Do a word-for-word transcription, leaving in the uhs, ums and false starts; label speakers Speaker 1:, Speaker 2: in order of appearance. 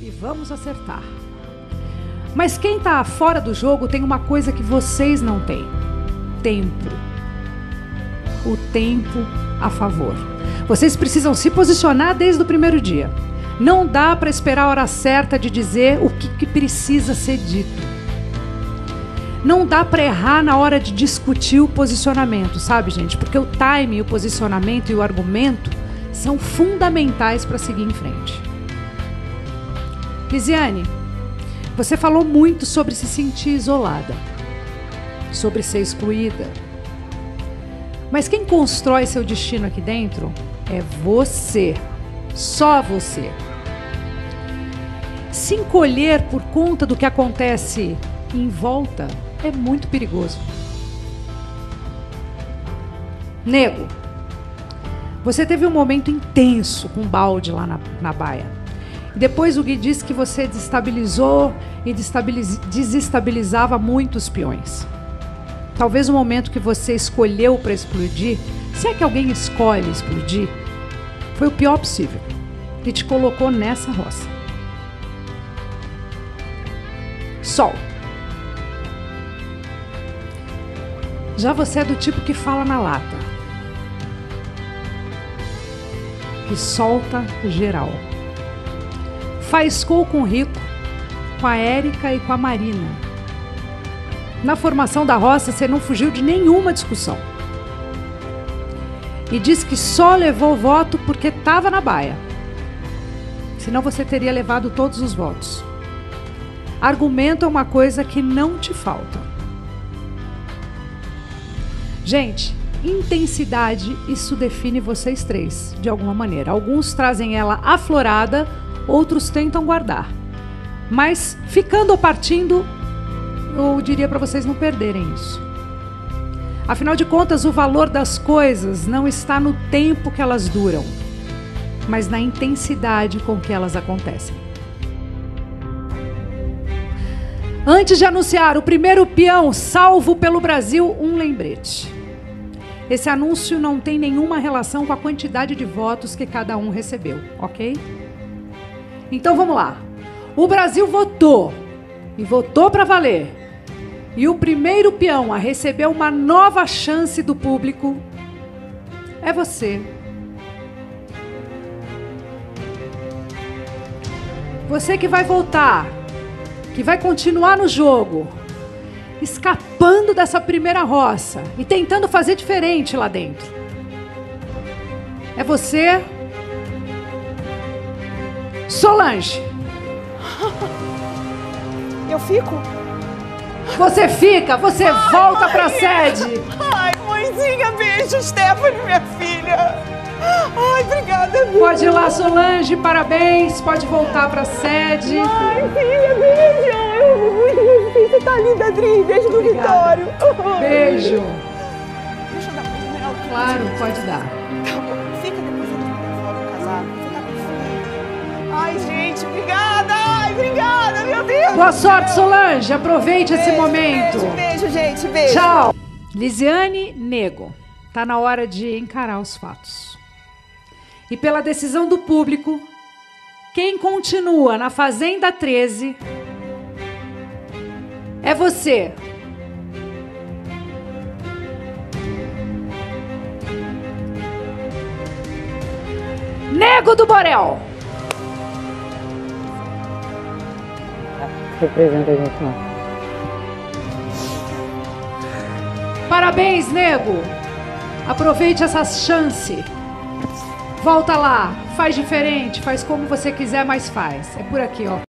Speaker 1: e vamos acertar. Mas quem está fora do jogo tem uma coisa que vocês não têm: tempo. O tempo a favor. Vocês precisam se posicionar desde o primeiro dia. Não dá para esperar a hora certa de dizer o que, que precisa ser dito. Não dá para errar na hora de discutir o posicionamento, sabe, gente? Porque o time, o posicionamento e o argumento são fundamentais para seguir em frente. Lisiane, você falou muito sobre se sentir isolada, sobre ser excluída. Mas quem constrói seu destino aqui dentro é você, só você. Se encolher por conta do que acontece em volta é muito perigoso. Nego, você teve um momento intenso com um balde lá na, na baia. E depois o Gui disse que você desestabilizou e desestabiliz, desestabilizava muitos peões. Talvez o momento que você escolheu para explodir, se é que alguém escolhe explodir, foi o pior possível. E te colocou nessa roça. Sol. Já você é do tipo que fala na lata, que solta geral. Faiscou com o Rico, com a Érica e com a Marina. Na formação da roça, você não fugiu de nenhuma discussão. E disse que só levou o voto porque estava na baia. Senão você teria levado todos os votos. Argumento é uma coisa que não te falta. Gente, intensidade, isso define vocês três, de alguma maneira. Alguns trazem ela aflorada, outros tentam guardar. Mas, ficando ou partindo, eu diria para vocês não perderem isso. Afinal de contas, o valor das coisas não está no tempo que elas duram, mas na intensidade com que elas acontecem. Antes de anunciar o primeiro peão salvo pelo Brasil, um lembrete. Esse anúncio não tem nenhuma relação com a quantidade de votos que cada um recebeu, ok? Então vamos lá. O Brasil votou, e votou para valer. E o primeiro peão a receber uma nova chance do público é você. Você que vai voltar, que vai continuar no jogo, escapando dessa primeira roça e tentando fazer diferente lá dentro. É você, Solange.
Speaker 2: Eu fico?
Speaker 1: Você fica, você ai, volta mãe. Pra sede.
Speaker 2: Ai, mãezinha, beijo, Stephanie, minha filha. Ai, obrigada, filha.
Speaker 1: Pode ir lá, Solange, parabéns. Pode voltar pra sede.
Speaker 2: Ai, filha, beijo. Eu amo muito você. Você tá linda, Adri. Beijo do Vitório.
Speaker 1: Beijo.
Speaker 2: Deixa eu dar pra ela.
Speaker 1: Claro, pode dar.
Speaker 2: Tá bom. Fica depois eu volto casado. Você tá com fome. Ai, gente, obrigada. Ai, obrigada, meu Deus.
Speaker 1: Boa sorte, Solange. Aproveite beijo, esse momento.
Speaker 2: Beijo, beijo, gente. Beijo.
Speaker 1: Tchau. Lisiane, Nego. Tá na hora de encarar os fatos. E pela decisão do público, quem continua na Fazenda treze é você. Nego do Borel.
Speaker 3: Representa a gente não.
Speaker 1: Parabéns, Nego. Aproveite essa chance. Volta lá, faz diferente, faz como você quiser, mas faz. É por aqui, ó.